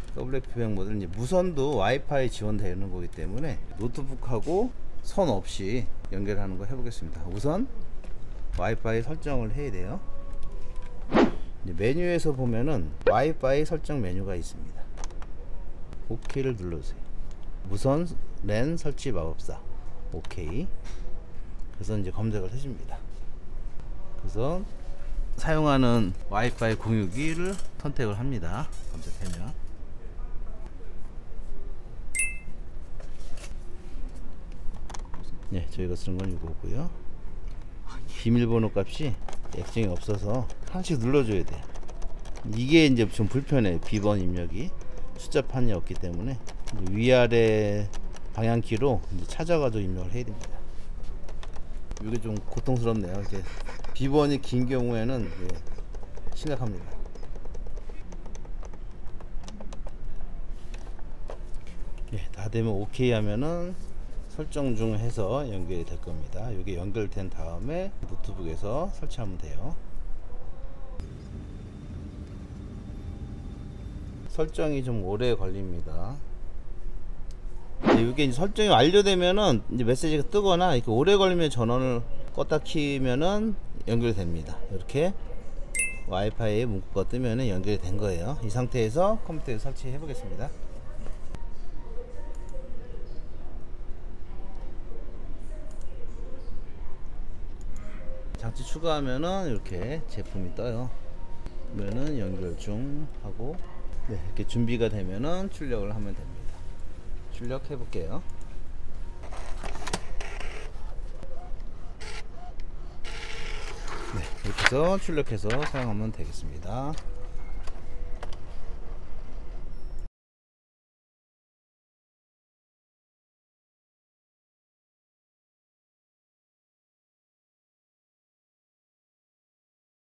WF200 모델은 이제 무선도 와이파이 지원되는 거기 때문에 노트북하고 선 없이 연결하는 거 해보겠습니다. 우선 와이파이 설정을 해야 돼요. 이제 메뉴에서 보면은 와이파이 설정 메뉴가 있습니다. OK를 눌러주세요. 무선 랜 설치 마법사 OK. 그래서 이제 검색을 해줍니다. 그래서 사용하는 와이파이 공유기를 선택을 합니다. 검색하면 네, 저희가 쓰는 건 이거고요. 비밀번호 값이 액정이 없어서 하나씩 눌러줘야 돼요. 이게 이제 좀 불편해요. 비번 입력이 숫자판이 없기 때문에 위아래 방향키로 이제 찾아가지고 입력을 해야 됩니다. 이게 좀 고통스럽네요. 이렇게 비번이 긴 경우에는 심각합니다. 예, 다 되면 OK 하면은 설정 중 해서 연결이 될 겁니다. 이게 연결된 다음에 노트북에서 설치하면 돼요. 설정이 좀 오래 걸립니다. 이게 이제 설정이 완료되면은 이제 메시지가 뜨거나 이렇게 오래 걸리면 전원을 껐다 키면은 연결됩니다. 이렇게 와이파이 문구가 뜨면은 연결이 된 거예요. 이 상태에서 컴퓨터에 설치해 보겠습니다. 장치 추가하면은 이렇게 제품이 떠요. 그러면은 연결 중 하고 네, 이렇게 준비가 되면은 출력을 하면 됩니다. 출력해 볼게요. 네, 이렇게 해서 출력해서 사용하면 되겠습니다.